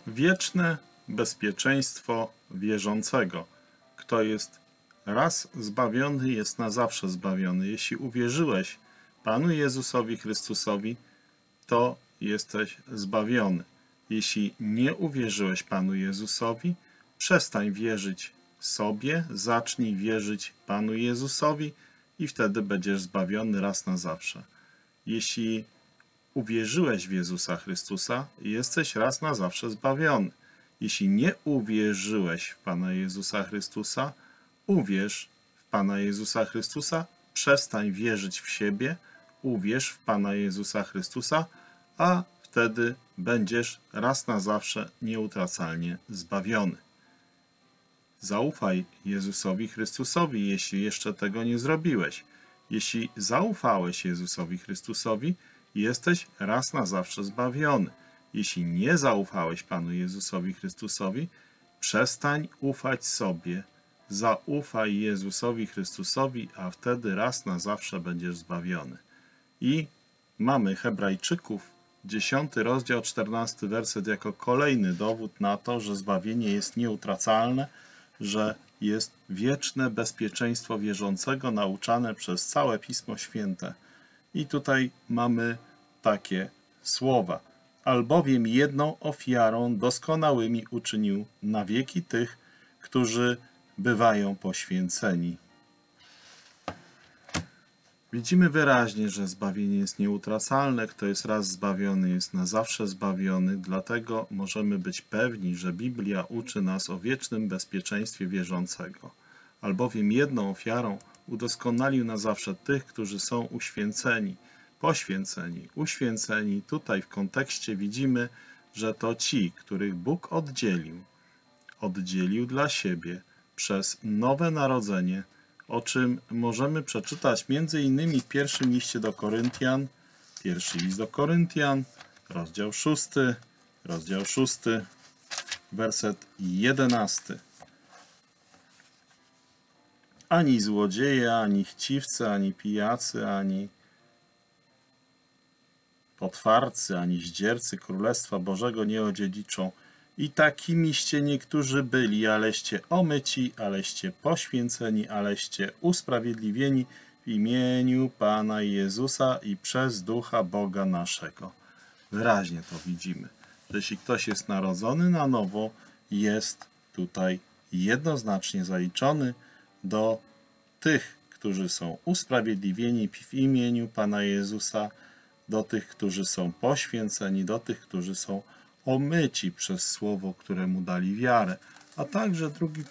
Wieczne bezpieczeństwo wierzącego. Kto jest raz zbawiony, jest na zawsze zbawiony. Jeśli uwierzyłeś Panu Jezusowi Chrystusowi, to jesteś zbawiony. Jeśli nie uwierzyłeś Panu Jezusowi, przestań wierzyć sobie, zacznij wierzyć Panu Jezusowi i wtedy będziesz zbawiony raz na zawsze. Jeśli uwierzyłeś w Jezusa Chrystusa, jesteś raz na zawsze zbawiony. Jeśli nie uwierzyłeś w Pana Jezusa Chrystusa, uwierz w Pana Jezusa Chrystusa, przestań wierzyć w siebie, uwierz w Pana Jezusa Chrystusa, a wtedy będziesz raz na zawsze nieutracalnie zbawiony. Zaufaj Jezusowi Chrystusowi, jeśli jeszcze tego nie zrobiłeś. Jeśli zaufałeś Jezusowi Chrystusowi, jesteś raz na zawsze zbawiony. Jeśli nie zaufałeś Panu Jezusowi Chrystusowi, przestań ufać sobie. Zaufaj Jezusowi Chrystusowi, a wtedy raz na zawsze będziesz zbawiony. I mamy Hebrajczyków, 10 rozdział, 14 werset jako kolejny dowód na to, że zbawienie jest nieutracalne, że jest wieczne bezpieczeństwo wierzącego nauczane przez całe Pismo Święte. I tutaj mamy takie słowa. Albowiem jedną ofiarą doskonałymi uczynił na wieki tych, którzy bywają poświęceni. Widzimy wyraźnie, że zbawienie jest nieutracalne. Kto jest raz zbawiony, jest na zawsze zbawiony. Dlatego możemy być pewni, że Biblia uczy nas o wiecznym bezpieczeństwie wierzącego. Albowiem jedną ofiarą udoskonalił na zawsze tych, którzy są uświęceni, poświęceni, uświęceni. Tutaj w kontekście widzimy, że to ci, których Bóg oddzielił dla siebie przez nowe narodzenie, o czym możemy przeczytać m.in. w pierwszym liście do Koryntian, pierwszy list do Koryntian, rozdział 6, werset 11. Ani złodzieje, ani chciwcy, ani pijacy, ani potwarcy, ani zdziercy Królestwa Bożego nie odziedziczą. I takimiście niektórzy byli, aleście omyci, aleście poświęceni, aleście usprawiedliwieni w imieniu Pana Jezusa i przez Ducha Boga naszego. Wyraźnie to widzimy, że jeśli ktoś jest narodzony na nowo, jest tutaj jednoznacznie zaliczony do tych, którzy są usprawiedliwieni w imieniu Pana Jezusa, do tych, którzy są poświęceni, do tych, którzy są omyci przez słowo, któremu dali wiarę. A także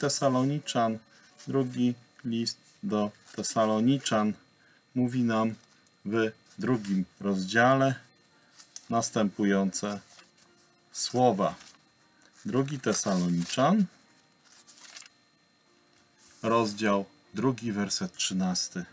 drugi list do Tesaloniczan mówi nam w 2 rozdziale następujące słowa. 2 Tesaloniczan, rozdział 2, werset 13.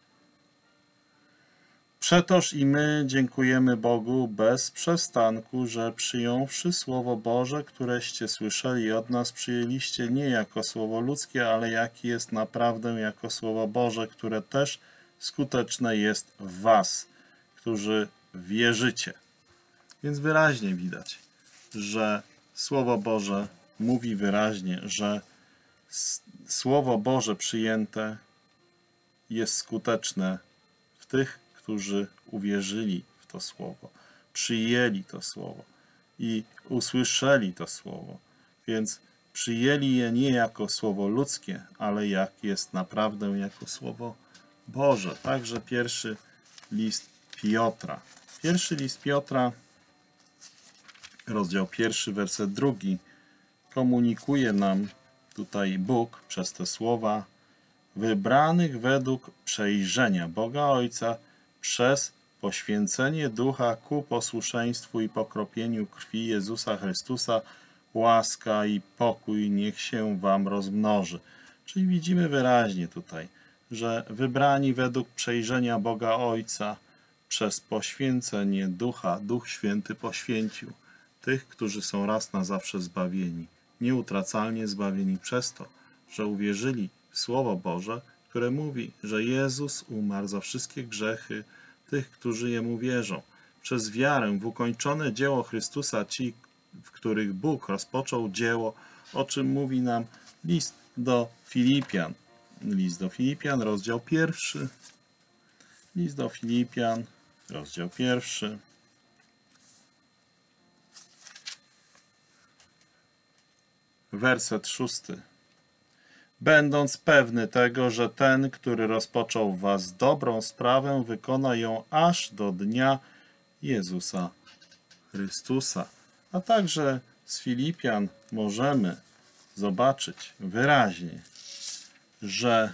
Przetoż i my dziękujemy Bogu bez przestanku, że przyjąwszy Słowo Boże, któreście słyszeli od nas, przyjęliście nie jako słowo ludzkie, ale jakie jest naprawdę jako Słowo Boże, które też skuteczne jest w was, którzy wierzycie. Więc wyraźnie widać, że Słowo Boże mówi wyraźnie, że Słowo Boże przyjęte jest skuteczne w tych, którzy uwierzyli w to Słowo, przyjęli to Słowo i usłyszeli to Słowo. Więc przyjęli je nie jako słowo ludzkie, ale jak jest naprawdę jako Słowo Boże. Także pierwszy list Piotra. Pierwszy list Piotra, rozdział 1, werset 2, komunikuje nam tutaj Bóg przez te słowa: wybranych według przejrzenia Boga Ojca przez poświęcenie Ducha ku posłuszeństwu i pokropieniu krwi Jezusa Chrystusa, łaska i pokój niech się wam rozmnoży. Czyli widzimy wyraźnie tutaj, że wybrani według przejrzenia Boga Ojca przez poświęcenie Ducha, Duch Święty poświęcił tych, którzy są raz na zawsze zbawieni, nieutracalnie zbawieni przez to, że uwierzyli w Słowo Boże, które mówi, że Jezus umarł za wszystkie grzechy tych, którzy Jemu wierzą. Przez wiarę w ukończone dzieło Chrystusa ci w których Bóg rozpoczął dzieło, o czym mówi nam list do Filipian. List do Filipian, rozdział 1. List do Filipian, rozdział 1. Werset 6. Będąc pewny tego, że ten, który rozpoczął w was dobrą sprawę, wykona ją aż do dnia Jezusa Chrystusa. A także z Filipian możemy zobaczyć wyraźnie, że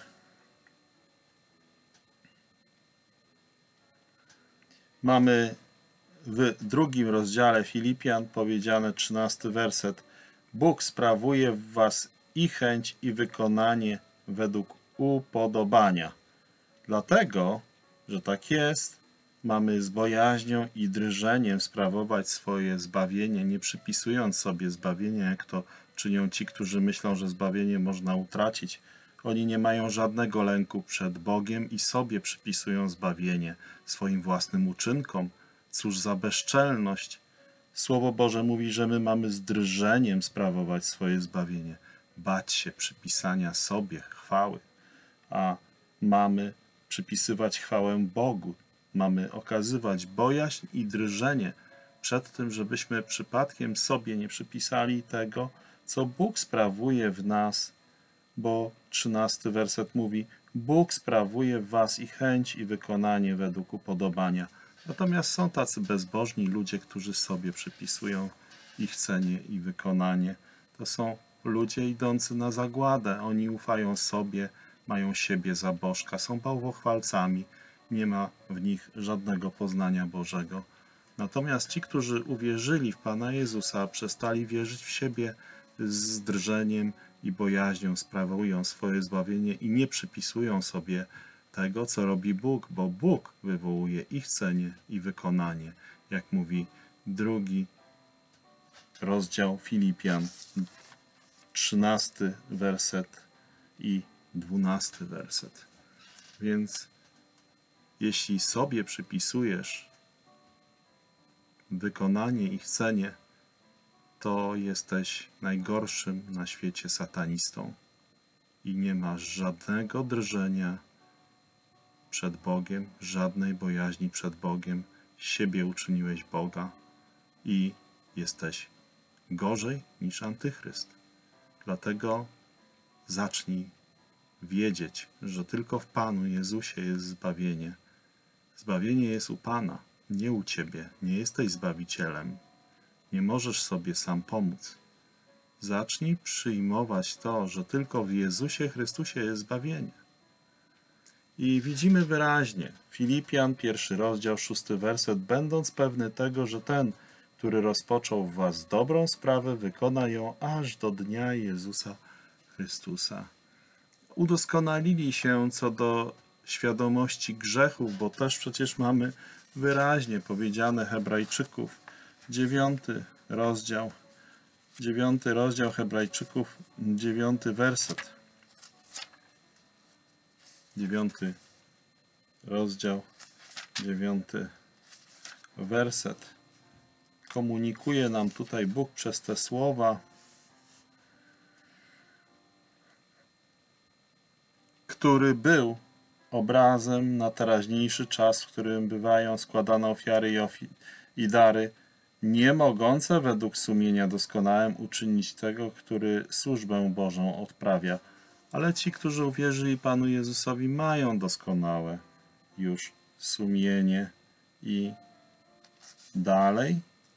mamy w 2 rozdziale Filipian powiedziane 13 werset. Bóg sprawuje w was i chęć, i wykonanie według upodobania. Dlatego, że tak jest, mamy z bojaźnią i drżeniem sprawować swoje zbawienie, nie przypisując sobie zbawienia, jak to czynią ci, którzy myślą, że zbawienie można utracić. Oni nie mają żadnego lęku przed Bogiem i sobie przypisują zbawienie swoim własnym uczynkom. Cóż za bezczelność! Słowo Boże mówi, że my mamy z drżeniem sprawować swoje zbawienie, bać się przypisania sobie chwały, a mamy przypisywać chwałę Bogu. Mamy okazywać bojaźń i drżenie przed tym, żebyśmy przypadkiem sobie nie przypisali tego, co Bóg sprawuje w nas, bo 13 werset mówi: Bóg sprawuje w was i chęć, i wykonanie według upodobania. Natomiast są tacy bezbożni ludzie, którzy sobie przypisują i chcenie, i wykonanie. To są ludzie idący na zagładę. Oni ufają sobie, mają siebie za bożka, są bałwochwalcami. Nie ma w nich żadnego poznania Bożego. Natomiast ci, którzy uwierzyli w Pana Jezusa, przestali wierzyć w siebie, z drżeniem i bojaźnią sprawują swoje zbawienie i nie przypisują sobie tego, co robi Bóg, bo Bóg wywołuje i chcenie, i wykonanie, jak mówi 2 rozdział Filipian, 13 werset i 12 werset. Więc jeśli sobie przypisujesz wykonanie i chcenie, to jesteś najgorszym na świecie satanistą i nie masz żadnego drżenia przed Bogiem, żadnej bojaźni przed Bogiem. Siebie uczyniłeś Boga i jesteś gorzej niż antychryst. Dlatego zacznij wiedzieć, że tylko w Panu Jezusie jest zbawienie. Zbawienie jest u Pana, nie u ciebie. Nie jesteś Zbawicielem. Nie możesz sobie sam pomóc. Zacznij przyjmować to, że tylko w Jezusie Chrystusie jest zbawienie. I widzimy wyraźnie, Filipian, 1 rozdział, 6 werset, będąc pewny tego, że ten, który rozpoczął w was dobrą sprawę, wykona ją aż do dnia Jezusa Chrystusa. Udoskonalili się co do świadomości grzechów, bo też przecież mamy wyraźnie powiedziane Hebrajczyków, 9 rozdział Hebrajczyków, 9 werset. 9 rozdział, 9 werset. Komunikuje nam tutaj Bóg przez te słowa, który był obrazem na teraźniejszy czas, w którym bywają składane ofiary i dary, nie mogące według sumienia doskonałym uczynić tego, który służbę Bożą odprawia. Ale ci, którzy uwierzyli Panu Jezusowi, mają doskonałe już sumienie i dalej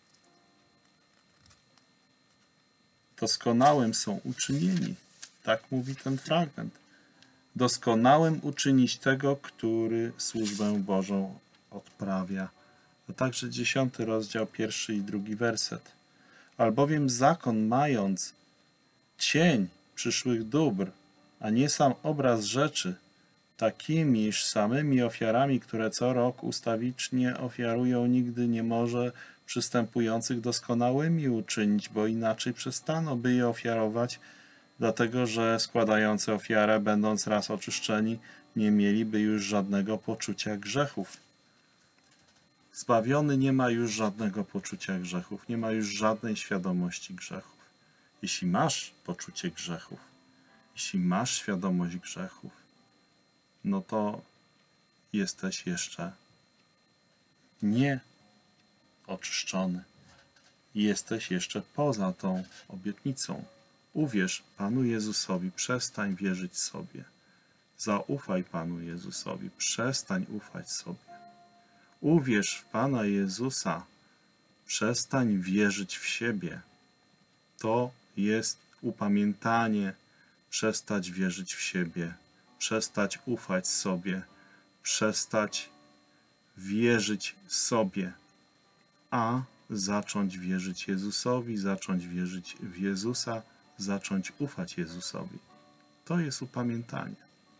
doskonałym są uczynieni. Tak mówi ten fragment. Doskonałym uczynić tego, który służbę Bożą odprawia. A także 10 rozdział, 1 i 2 werset. Albowiem zakon, mając cień przyszłych dóbr, a nie sam obraz rzeczy, takimiż samymi ofiarami, które co rok ustawicznie ofiarują, nigdy nie może przystępujących doskonałymi uczynić, bo inaczej przestano by je ofiarować, dlatego że składający ofiarę, będąc raz oczyszczeni, nie mieliby już żadnego poczucia grzechów. Zbawiony nie ma już żadnego poczucia grzechów, nie ma już żadnej świadomości grzechów. Jeśli masz poczucie grzechów, jeśli masz świadomość grzechów, no to jesteś jeszcze nie oczyszczony. Jesteś jeszcze poza tą obietnicą. Uwierz Panu Jezusowi, przestań wierzyć sobie. Zaufaj Panu Jezusowi, przestań ufać sobie. Uwierz w Pana Jezusa, przestań wierzyć w siebie. To jest upamiętanie, przestać wierzyć w siebie, przestać ufać sobie, przestać wierzyć sobie, a zacząć wierzyć Jezusowi, zacząć wierzyć w Jezusa, zacząć ufać Jezusowi. To jest upamiętanie.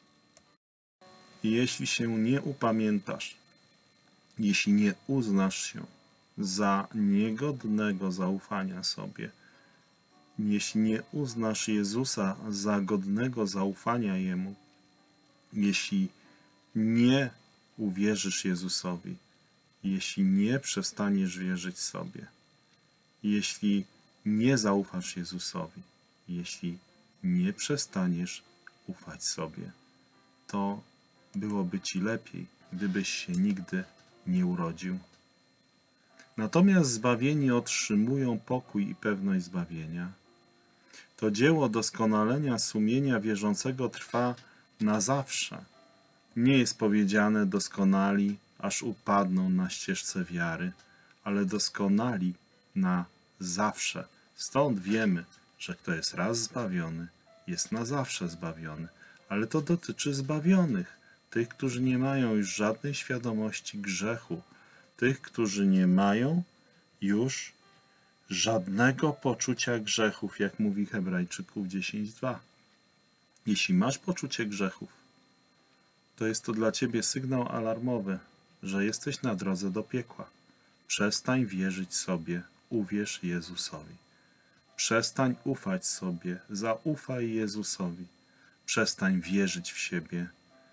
I jeśli się nie upamiętasz, jeśli nie uznasz się za niegodnego zaufania sobie, jeśli nie uznasz Jezusa za godnego zaufania Jemu, jeśli nie uwierzysz Jezusowi, jeśli nie przestaniesz wierzyć sobie, jeśli nie zaufasz Jezusowi, jeśli nie przestaniesz ufać sobie, to byłoby ci lepiej, gdybyś się nigdy nie urodził. Natomiast zbawieni otrzymują pokój i pewność zbawienia. To dzieło doskonalenia sumienia wierzącego trwa na zawsze. Nie jest powiedziane doskonali, aż upadną na ścieżce wiary, ale doskonali na zawsze. Stąd wiemy, że kto jest raz zbawiony, jest na zawsze zbawiony. Ale to dotyczy zbawionych, tych, którzy nie mają już żadnej świadomości grzechu, tych, którzy nie mają już żadnego poczucia grzechów, jak mówi Hebrajczyków 10:2. Jeśli masz poczucie grzechów, to jest to dla ciebie sygnał alarmowy, że jesteś na drodze do piekła. Przestań wierzyć sobie, uwierz Jezusowi. Przestań ufać sobie, zaufaj Jezusowi. Przestań wierzyć w siebie,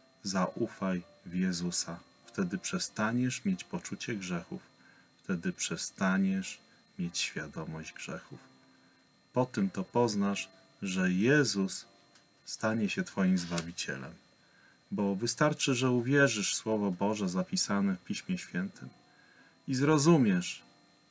zaufaj w Jezusa. Wtedy przestaniesz mieć poczucie grzechów, wtedy przestaniesz mieć świadomość grzechów. Po tym to poznasz, że Jezus stanie się twoim Zbawicielem. Bo wystarczy, że uwierzysz w Słowo Boże zapisane w Piśmie Świętym i zrozumiesz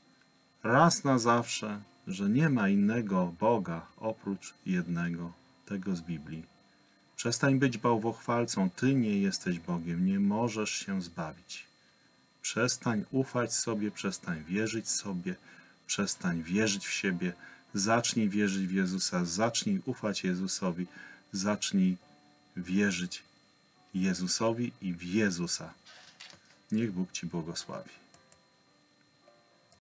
raz na zawsze, że nie ma innego Boga oprócz jednego, tego z Biblii. Przestań być bałwochwalcą, ty nie jesteś Bogiem, nie możesz się zbawić. Przestań ufać sobie, przestań wierzyć sobie, przestań wierzyć w siebie, zacznij wierzyć w Jezusa, zacznij ufać Jezusowi, zacznij wierzyć Jezusowi i w Jezusa. Niech Bóg ci błogosławi.